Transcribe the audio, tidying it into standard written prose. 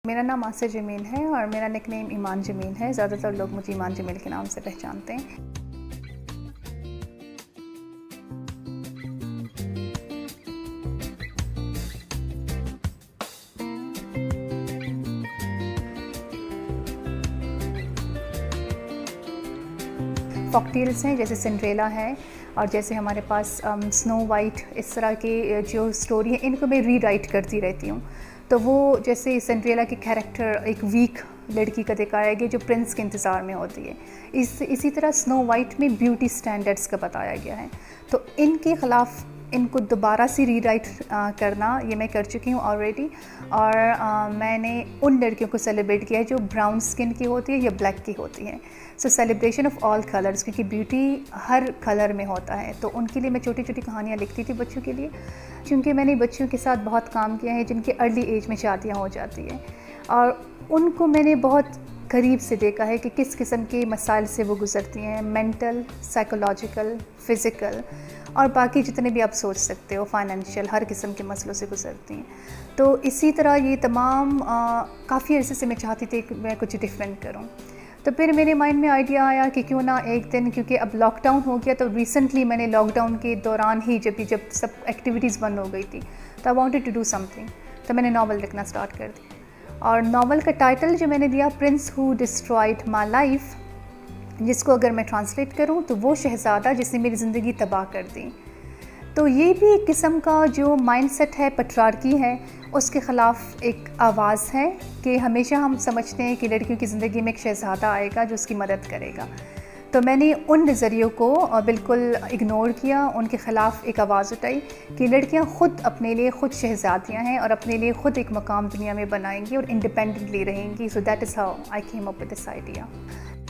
मेरा नाम आसिर जमील है और मेरा निकनेम ईमान जमील है। ज़्यादातर लोग मुझे ईमान जमील के नाम से पहचानते हैं। फॉकटेल्स हैं जैसे सिंड्रेला है और जैसे हमारे पास स्नो वाइट, इस तरह के जो स्टोरी है इनको मैं रीराइट करती रहती हूँ। तो वो जैसे सिंड्रेला की कैरेक्टर एक वीक लड़की का दिखाया गया जो प्रिंस के इंतज़ार में होती है। इसी तरह स्नो वाइट में ब्यूटी स्टैंडर्ड्स का बताया गया है। तो इनके ख़िलाफ़ इनको दोबारा से रीराइट करना ये मैं कर चुकी हूँ ऑलरेडी। और मैंने उन लड़कियों को सेलिब्रेट किया है जो ब्राउन स्किन की होती है या ब्लैक की होती है। So celebration of all colours, क्योंकि ब्यूटी हर कलर में होता है। तो उनके लिए मैं छोटी छोटी कहानियाँ लिखती थी बच्चों के लिए, क्योंकि मैंने बच्चों के साथ बहुत काम किया है जिनके अर्ली एज में शादियाँ हो जाती हैं और उनको मैंने बहुत करीब से देखा है कि किस किस्म के मसाइल से वो गुज़रती हैं, मेंटल, साइकोलॉजिकल, फ़िज़िकल और बाकी जितने भी आप सोच सकते हो, फाइनेंशियल, हर किस्म के मसलों से गुज़रती हैं। तो इसी तरह ये तमाम काफ़ी अरसे से मैं चाहती थी कि मैं कुछ डिफरेंट करूँ। तो फिर मेरे माइंड में आइडिया आया कि क्यों ना एक दिन, क्योंकि अब लॉकडाउन हो गया, तो रिसेंटली मैंने लॉकडाउन के दौरान ही जब सब एक्टिविटीज़ बंद हो गई थी, तो I wanted to do something. तो मैंने नावल लिखना स्टार्ट कर दी और नावल का टाइटल जो मैंने दिया, prince who destroyed my life, जिसको अगर मैं ट्रांसलेट करूँ तो वो शहज़ादा जिसने मेरी ज़िंदगी तबाह कर दी। तो ये भी एक किस्म का जो माइंडसेट है, पेट्रियार्की है, उसके ख़िलाफ़ एक आवाज़ है कि हमेशा हम समझते हैं कि लड़कियों की ज़िंदगी में एक शहज़ादा आएगा जो उसकी मदद करेगा। तो मैंने उन नज़रियों को बिल्कुल इग्नोर किया, उनके ख़िलाफ़ एक आवाज़ उठाई कि लड़कियां ख़ुद अपने लिए ख़ुद शहज़ादियाँ हैं और अपने लिए ख़ुद एक मकाम दुनिया में बनाएंगी और इंडिपेंडेंटली रहेंगी। So that is how I came up with this idea.